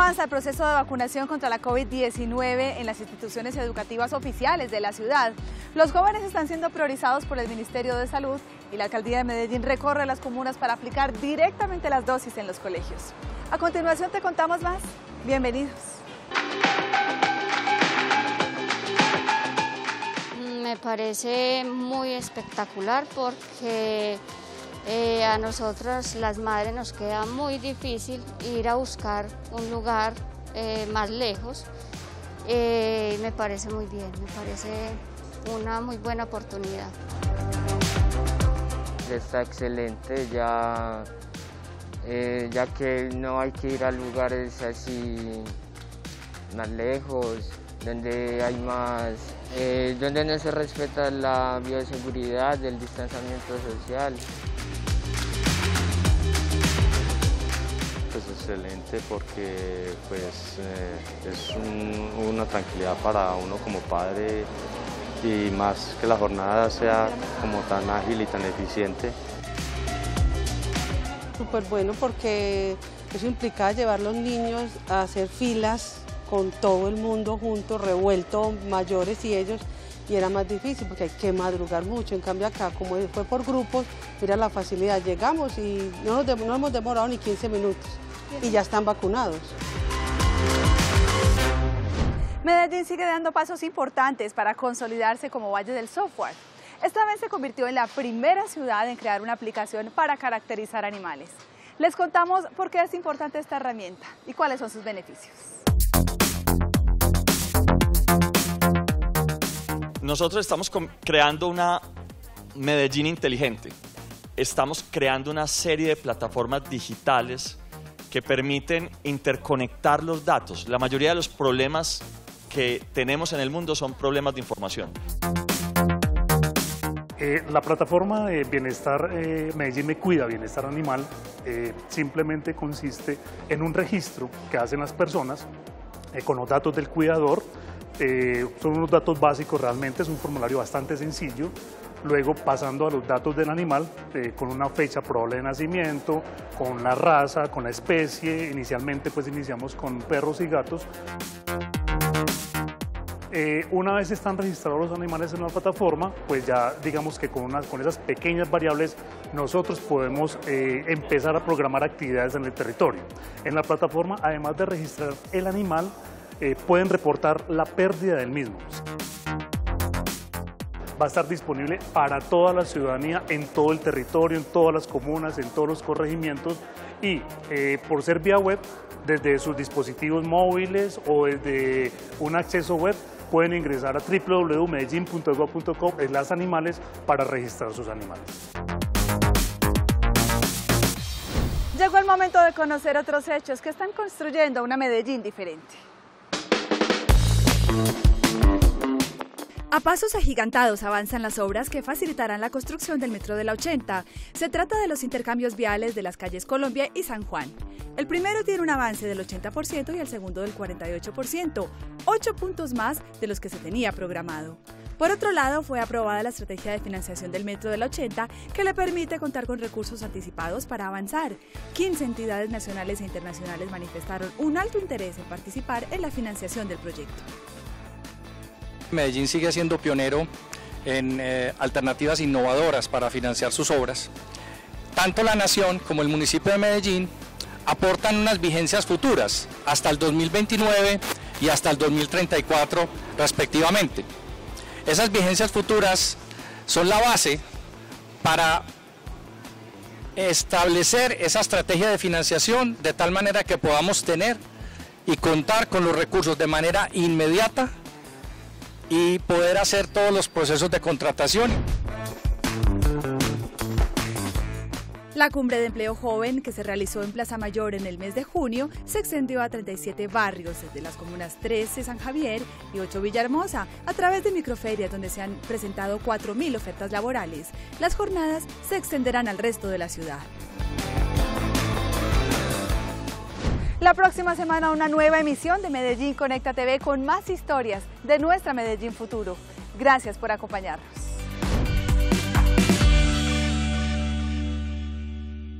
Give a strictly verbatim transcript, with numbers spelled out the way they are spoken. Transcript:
Avanza el proceso de vacunación contra la COVID diecinueve en las instituciones educativas oficiales de la ciudad. Los jóvenes están siendo priorizados por el Ministerio de Salud y la Alcaldía de Medellín recorre las comunas para aplicar directamente las dosis en los colegios. A continuación te contamos más. Bienvenidos. Me parece muy espectacular porque eh, a nosotros las madres nos queda muy difícil ir a buscar un lugar eh, más lejos. Eh, me parece muy bien, me parece una muy buena oportunidad. Está excelente, ya, eh, ya que no hay que ir a lugares así más lejos, donde hay más, eh, donde no se respeta la bioseguridad, el distanciamiento social. Pues excelente porque pues, eh, es un, una tranquilidad para uno como padre y más que la jornada sea como tan ágil y tan eficiente. Súper bueno porque eso implicaba llevar a los niños a hacer filas con todo el mundo junto, revuelto, mayores y ellos, y era más difícil porque hay que madrugar mucho. En cambio acá, como fue por grupos, mira la facilidad, llegamos y no nos, no hemos demorado ni quince minutos y ya están vacunados. Medellín sigue dando pasos importantes para consolidarse como Valle del Software. Esta vez se convirtió en la primera ciudad en crear una aplicación para caracterizar animales. Les contamos por qué es importante esta herramienta y cuáles son sus beneficios. Nosotros estamos creando una Medellín inteligente. Estamos creando una serie de plataformas digitales que permiten interconectar los datos. La mayoría de los problemas que tenemos en el mundo son problemas de información. Eh, la plataforma de bienestar eh, Medellín Me Cuida, bienestar animal, eh, simplemente consiste en un registro que hacen las personas eh, con los datos del cuidador. Eh, son unos datos básicos realmente, es un formulario bastante sencillo. Luego pasando a los datos del animal, eh, con una fecha probable de nacimiento, con la raza, con la especie. Inicialmente pues iniciamos con perros y gatos. Eh, una vez están registrados los animales en la plataforma, pues ya digamos que con, una, con esas pequeñas variables nosotros podemos eh, empezar a programar actividades en el territorio. En la plataforma, además de registrar el animal, eh, pueden reportar la pérdida del mismo. Va a estar disponible para toda la ciudadanía en todo el territorio, en todas las comunas, en todos los corregimientos y eh, por ser vía web, desde sus dispositivos móviles o desde un acceso web, pueden ingresar a w w w punto medellin punto gov punto co slash animales para registrar sus animales. Llegó el momento de conocer otros hechos que están construyendo una Medellín diferente. A pasos agigantados avanzan las obras que facilitarán la construcción del metro de la ochenta. Se trata de los intercambios viales de las calles Colombia y San Juan. El primero tiene un avance del ochenta por ciento y el segundo del cuarenta y ocho por ciento, ocho puntos más de los que se tenía programado. Por otro lado, fue aprobada la estrategia de financiación del metro de la ochenta que le permite contar con recursos anticipados para avanzar. quince entidades nacionales e internacionales manifestaron un alto interés en participar en la financiación del proyecto. Medellín sigue siendo pionero en eh, alternativas innovadoras para financiar sus obras. Tanto la Nación como el municipio de Medellín aportan unas vigencias futuras hasta el dos mil veintinueve y hasta el dos mil treinta y cuatro respectivamente. Esas vigencias futuras son la base para establecer esa estrategia de financiación de tal manera que podamos tener y contar con los recursos de manera inmediata y poder hacer todos los procesos de contratación. La cumbre de empleo joven que se realizó en Plaza Mayor en el mes de junio se extendió a treinta y siete barrios, desde las comunas trece San Javier y ocho Villahermosa, a través de microferias donde se han presentado cuatro mil ofertas laborales. Las jornadas se extenderán al resto de la ciudad. La próxima semana una nueva emisión de Medellín Conecta T V con más historias de nuestra Medellín futuro. Gracias por acompañarnos.